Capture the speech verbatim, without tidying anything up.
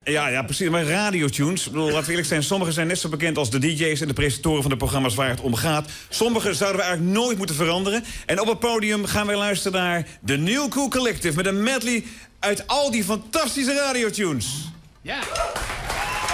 Ja, ja, precies. Maar radiotunes, ik bedoel, laten we eerlijk zijn... sommigen zijn net zo bekend als de D J's en de presentatoren van de programma's waar het om gaat. Sommige zouden we eigenlijk nooit moeten veranderen. En op het podium gaan wij luisteren naar de New Cool Collective... met een medley uit al die fantastische radiotunes. Ja.